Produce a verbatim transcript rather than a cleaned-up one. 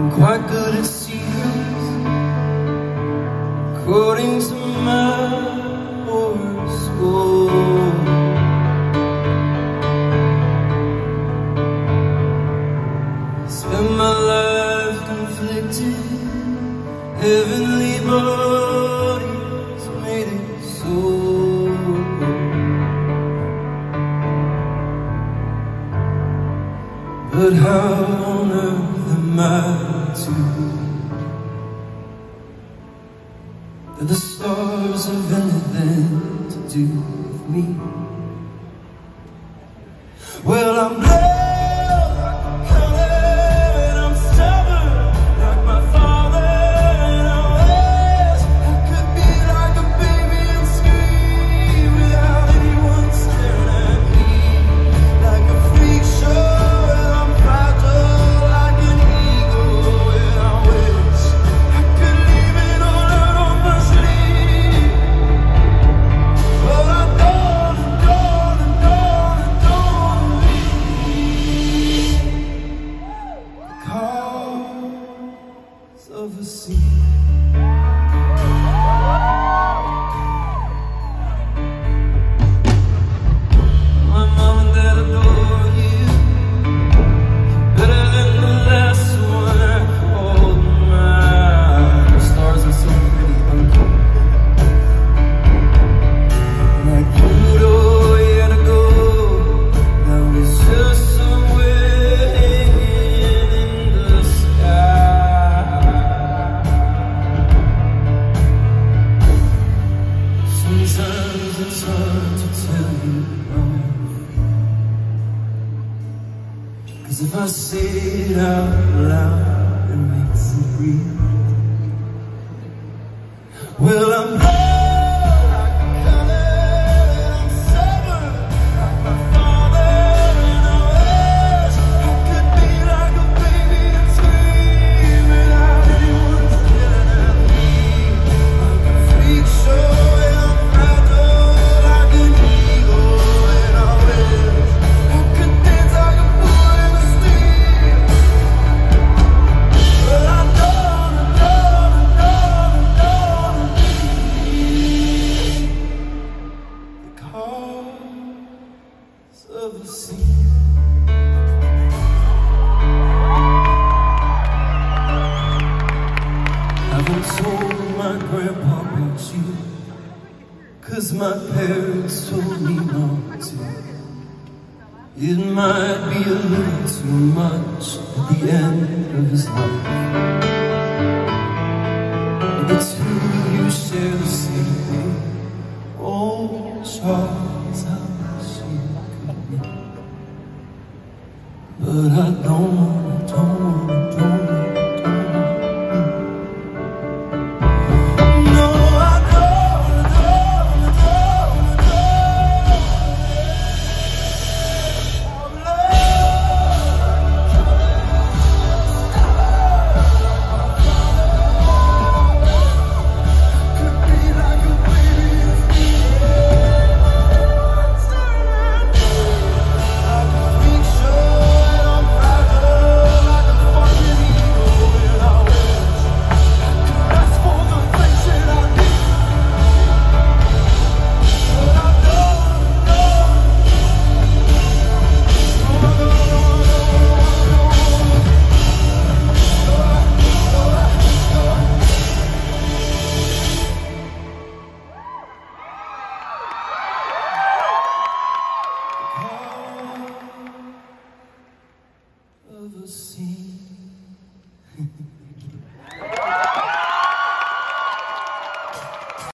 quite good at secrets, according to my horoscope. Spend my life conflicted, heavenly bodies made it so. But how on earth am I to that the stars have anything to do with me? Well, I'm blessed like a color, and I'm stubborn like my father, and I wish I could be like a baby and scream without anyone staring at me, like a freak show. Of a sea. My mom and dad adore you better than the last one I called mine. The stars are so pretty uncool, like Pluto yet ago. Now it's just somewhere hanging in the sky. Sometimes it's hard to tell you wrong, 'cause if I say it out loud, it makes it real. Well, I'm blind like a color, and I'm stubborn like my father, and I wish I could be like a baby and scream without anyone staring at me, like a freak show. Of the sea. I haven't told my grandpa about you, 'cause my parents told me not to. It might be a little too much at the end of his life, but the two of you share the same thing. Oh, Charles, how but I don't wanna, don't wanna, don't wanna, don't wanna. No, I don't, don't, don't, don't. I'm could be like a baby and of a sea.